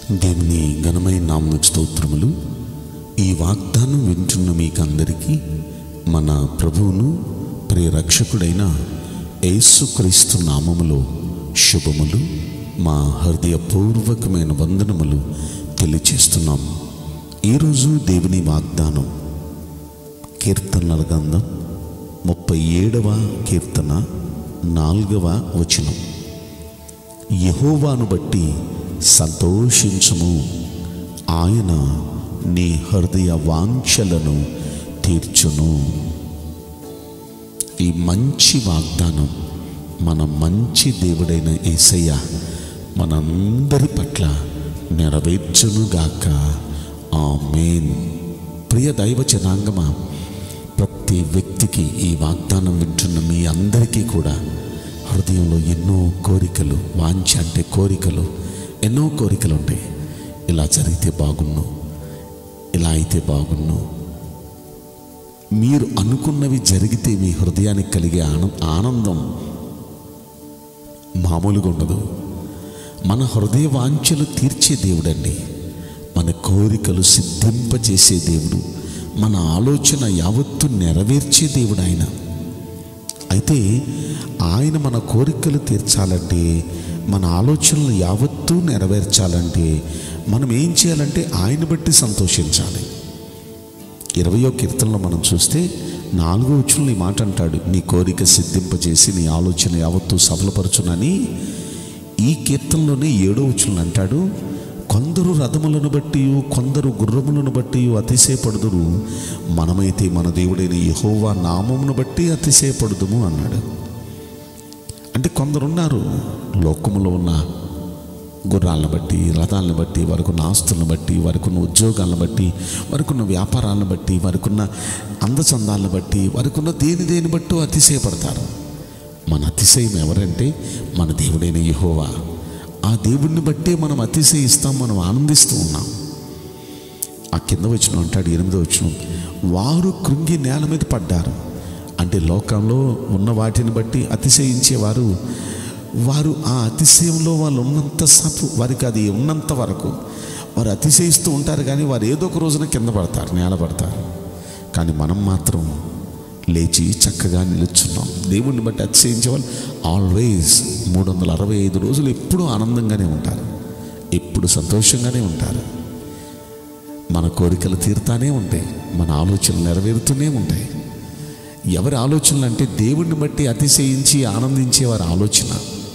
దేవుని ఘనమైన నామమునకు స్తోత్రములు. ఈ వాగ్దానం వింటున్న మీకందరికీ మన ప్రభువును ప్రియ రక్షకుడైన యేసుక్రీస్తు నామములో శుభములు, మా హృదయపూర్వకమైన వందనములు తెలియచేస్తున్నాం. ఈరోజు దేవుని వాగ్దానం కీర్తనల గ్రంథం 37వ కీర్తన 4వ వచనం. యెహోవాను బట్టి సంతోషించుము, ఆయన నీ హృదయ వాంఛలను తీర్చును. ఈ మంచి వాగ్దానం మన మంచి దేవుడైన యేసయ్య మనందరి పట్ల నెరవేర్చునుగాక. ఆమేన్. ప్రియ దైవ జనాంగమా, ప్రతి వ్యక్తికి ఈ వాగ్దానం వింటున్న మీ అందరికీ కూడా హృదయంలో ఎన్నో కోరికలు, వాంఛ అంటే కోరికలు, ఎన్నో కోరికలు ఉంటాయి. ఇలా జరిగితే బాగున్ను, ఇలా అయితే బాగున్ను. మీరు అనుకున్నవి జరిగితే మీ హృదయానికి కలిగే ఆనందం మామూలుగా ఉండదు. మన హృదయ వాంఛలు తీర్చే దేవుడండి, మన కోరికలు సిద్ధింపజేసే దేవుడు, మన ఆలోచన యావత్తు నెరవేర్చే దేవుడు ఆయన. అయితే ఆయన మన కోరికలు తీర్చాలంటే, మన ఆలోచనలు యావత్తూ నెరవేర్చాలంటే మనం ఏం చేయాలంటే ఆయన బట్టి సంతోషించాలి. 20వ కీర్తనలో మనం చూస్తే 4వ వచనంలో ఈ మాట అంటాడు, నీ కోరిక సిద్ధింపజేసి నీ ఆలోచన యావత్తూ సఫలపరచునని. ఈ కీర్తనలోనే 7వ వచనంలో అంటాడు, కొందరు రథములను బట్టి కొందరు గుర్రములను బట్టి అతిశయపడుదురు, మనమైతే మన దేవుడైన యెహోవా నామమును బట్టి అతిశయపడుదుము అన్నాడు. అంటే కొందరున్నారు లోకములో ఉన్న గుర్రాలను బట్టి, రథాలను బట్టి, వారికున్న ఆస్తులను బట్టి, వారికున్న ఉద్యోగాలను బట్టి, వారికున్న వ్యాపారాలను బట్టి, వారికున్న అందచందాలను బట్టి, వారికున్న దేని బట్టి అతిశయపడతారు. మన అతిశయం ఎవరంటే మన దేవుడైన యెహోవా. ఆ దేవుణ్ణి బట్టే మనం అతిశయిస్తాం, మనం ఆనందిస్తూ ఉన్నాం. ఆ కింద వచనం అంటాడు, 8వ వచనం, వారు కృంగి నేల మీద పడ్డారు. అంటే లోకంలో ఉన్న వాటిని బట్టి అతిశయించేవారు, వారు ఆ అతిశయంలో వాళ్ళు ఉన్నంత సేపు, వారికి అది ఉన్నంత వరకు వారు అతిశయిస్తూ ఉంటారు. కానీ వారు ఏదో ఒక రోజున కింద పడతారు, నేల పడతారు. కానీ మనం మాత్రం లేచి చక్కగా నిలుచున్నాం. దేవుణ్ణి బట్టి అతిశయించే వాళ్ళు ఆల్వేస్ 365 రోజులు ఎప్పుడూ ఆనందంగానే ఉంటారు, ఎప్పుడు సంతోషంగానే ఉంటారు. మన కోరికలు తీరుతానే ఉంటాయి, మన ఆలోచనలు నెరవేరుతూనే ఉంటాయి. ఎవరి ఆలోచనలు అంటే దేవుణ్ణి బట్టి అతిశయించి ఆనందించే వారి ఆలోచన.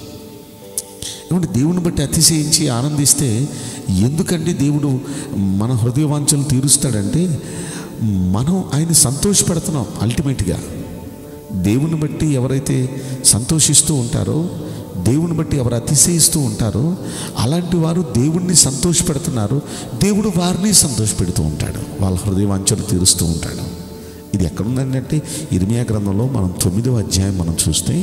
ఏమంటే దేవుని బట్టి అతిశయించి ఆనందిస్తే ఎందుకంటే దేవుడు మన హృదయ వాంఛలు తీరుస్తాడంటే మనం ఆయన సంతోషపెడుతున్నాం. అల్టిమేట్గా దేవుని బట్టి ఎవరైతే సంతోషిస్తూ ఉంటారో, దేవుని బట్టి ఎవరు అతిశయిస్తూ ఉంటారో, అలాంటి వారు దేవుణ్ణి సంతోషపెడుతున్నారు, దేవుడు వారిని సంతోషపెడుతూ ఉంటాడు, వాళ్ళ హృదయ వాంఛలు తీరుస్తూ ఉంటాడు. ఇది ఎక్కడుందండి అంటే ఇర్మియా గ్రంథంలో మనం 9వ అధ్యాయం మనం చూస్తే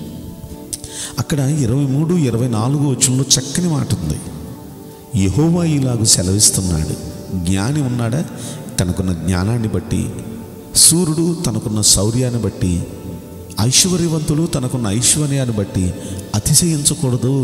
అక్కడ 23, 24 వచనంలో చక్కని మాట ఉంది. యెహోవా ఇలాగూ సెలవిస్తున్నాడు, జ్ఞాని ఉన్నాడా, తనకున్న జ్ఞానాన్ని బట్టి, సూర్యుడు తనకున్న శౌర్యాన్ని బట్టి, ఐశ్వర్యవంతుడు తనకున్న ఐశ్వర్యాన్ని బట్టి అతిశయించకూడదు.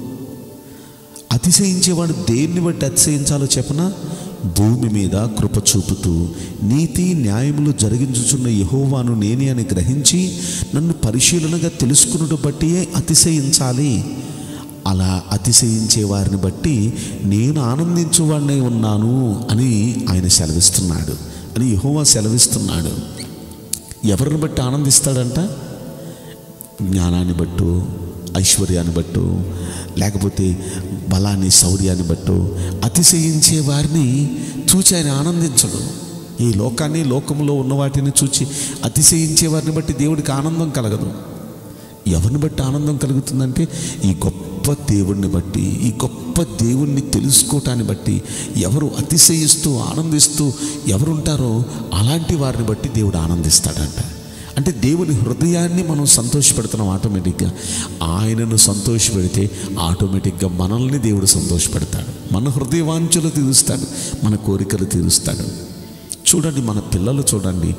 అతిశయించేవాడు దేన్ని బట్టి అతిశయించాలో చెప్పనా, భూమి మీద కృప చూపుతూ నీతి న్యాయములు జరిగించుచున్న యెహోవాను నేనే అని గ్రహించి నన్ను పరిశీలనగా తెలుసుకున్నట్టు బట్టి అతిశయించాలి. అలా అతిశయించే వారిని బట్టి నేను ఆనందించువాడినై ఉన్నాను అని ఆయన సెలవిస్తున్నాడు, అని యెహోవా సెలవిస్తున్నాడు. ఎవరిని బట్టి ఆనందిస్తాడంట, జ్ఞానాన్ని బట్టు, ఐశ్వర్యాన్ని బట్టు, లేకపోతే బలాన్ని శౌర్యాన్ని బట్టు అతిశయించే వారిని చూచి ఆయన ఆనందించడు. ఈ లోకాన్ని, లోకంలో ఉన్న వాటిని చూచి అతిశయించే వారిని బట్టి దేవుడికి ఆనందం కలగదు. ఎవరిని బట్టి ఆనందం కలుగుతుందంటే ఈ గొప్ప దేవుణ్ణి బట్టి, ఈ గొప్ప దేవుణ్ణి తెలుసుకోవటాన్ని బట్టి, ఎవరు అతిశయిస్తూ ఆనందిస్తూ ఎవరుంటారో అలాంటి వారిని బట్టి దేవుడు ఆనందిస్తాడంట. అంటే దేవుని హృదయాన్ని మనం సంతోషపెడుతున్నాం. ఆటోమేటిక్గా ఆయనను సంతోషపెడితే ఆటోమేటిక్గా మనల్ని దేవుడు సంతోషపెడతాడు, మన హృదయ వాంఛలు తీరుస్తాడు, మన కోరికలు తీరుస్తాడు. చూడండి, మన పిల్లలు చూడండి,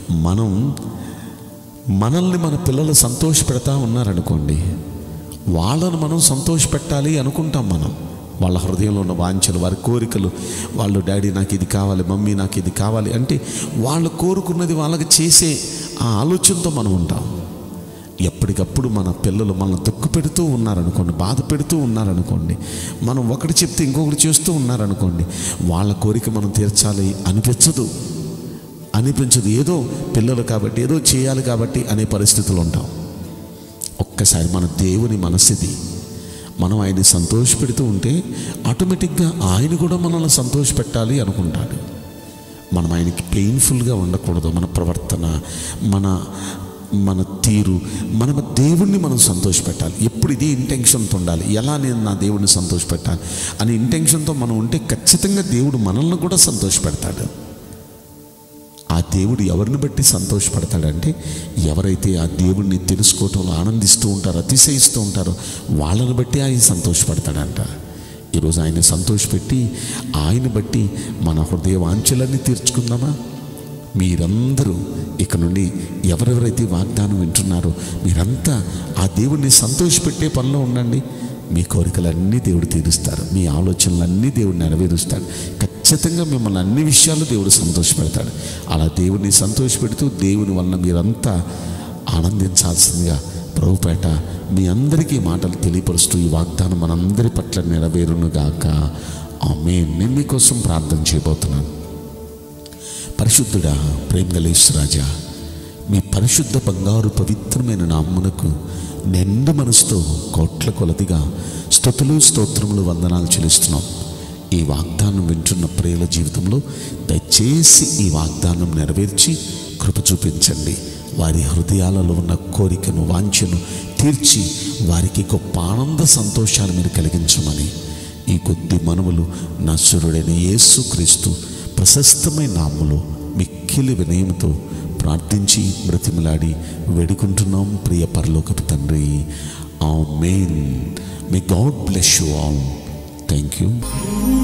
మనల్ని మన పిల్లలు సంతోషపెడతా ఉన్నారనుకోండి, వాళ్ళను మనం సంతోషపెట్టాలి అనుకుంటాం మనం. వాళ్ళ హృదయంలో ఉన్న వాంఛలు, వారి కోరికలు, వాళ్ళు డాడీ నాకు ఇది కావాలి, మమ్మీ నాకు ఇది కావాలి అంటే వాళ్ళు కోరుకున్నది వాళ్ళకి చేసే ఆ ఆలోచనతో మనం ఉంటాం. ఎప్పటికప్పుడు మన పిల్లలు మనల్ని దుఃఖ పెడుతూ ఉన్నారనుకోండి, బాధ పెడుతూ ఉన్నారనుకోండి, మనం ఒకటి చెప్తే ఇంకొకటి చేస్తూ ఉన్నారనుకోండి, వాళ్ళ కోరిక మనం తీర్చాలి అనిపించదు. ఏదో పిల్లలు కాబట్టి, ఏదో చేయాలి కాబట్టి అనే పరిస్థితులు ఉంటాం. ఒక్కసారి మన దేవుని మనస్సుది, మనం ఆయన్ని సంతోషపెడుతూ ఉంటే ఆటోమేటిక్గా ఆయన కూడా మనల్ని సంతోషపెట్టాలి అనుకుంటాడు. మనం ఆయనకి పెయిన్ఫుల్గా ఉండకూడదు. మన ప్రవర్తన, మన తీరు, మన దేవుణ్ణి మనం సంతోషపెట్టాలి. ఎప్పుడు ఇదే ఇంటెన్షన్తో ఉండాలి. ఎలా నేను నా దేవుడిని సంతోషపెట్టాలి అనే ఇంటెన్షన్తో మనం ఉంటే ఖచ్చితంగా దేవుడు మనల్ని కూడా సంతోషపెడతాడు. ఆ దేవుడు ఎవరిని బట్టి సంతోషపడతాడంటే, ఎవరైతే ఆ దేవుడిని తెలుసుకోవటంలో ఆనందిస్తూ ఉంటారో, అతిశయిస్తూ ఉంటారో వాళ్ళని బట్టి ఆయన సంతోషపడతాడంట. ఈరోజు ఆయన సంతోషపెట్టి ఆయన బట్టి మన హృదయ వాంఛలన్నీ తీర్చుకుందామా? మీరందరూ ఇక నుండి ఎవరెవరైతే వాగ్దానం వింటున్నారో మీరంతా ఆ దేవుడిని సంతోషపెట్టే పనిలో ఉండండి. మీ కోరికలన్నీ దేవుడు తీరుస్తారు, మీ ఆలోచనలన్నీ దేవుడు నెరవేరుస్తాడు. ఖచ్చితంగా మిమ్మల్ని అన్ని విషయాలు దేవుడు సంతోషపెడతాడు. అలా దేవుడిని సంతోషపెడుతూ దేవుని వలన మీరంతా ఆనందించాల్సిందిగా ప్రభుపేట మీ అందరికీ మాటలు తెలియపరుస్తూ ఈ వాగ్దానం మనందరి పట్ల నెరవేరునుగాక. ఆమేన్. నేను మీకోసం ప్రార్థన చేయబోతున్నాను. పరిశుద్ధుడా, ప్రేమగలేశ్వరాజా, మీ పరిశుద్ధ బంగారు పవిత్రమైన నామమునకు నిండు మనసుతో కోట్ల కొలదిగా స్తుతులు, స్తోత్రములు, వందనాలు చెల్లిస్తున్నాం. ఈ వాగ్దానం వింటున్న ప్రియుల జీవితంలో దయచేసి ఈ వాగ్దానం నెరవేర్చి కృప చూపించండి. వారి హృదయాలలో ఉన్న కోరికను, వాంఛను తీర్చి వారికి గొప్ప ఆనంద సంతోషాలు మీరు కలిగించమని ఈ కొద్ది మనవులు నజరుడైన యేసుక్రీస్తు ప్రశస్తమైన నామములో మిక్కిలి వినయముతో ప్రార్థించి బ్రతిమలాడి వేడుకుంటున్నాం ప్రియ పరలోకపు తండ్రి. ఆమేన్. May God bless you all. Thank you.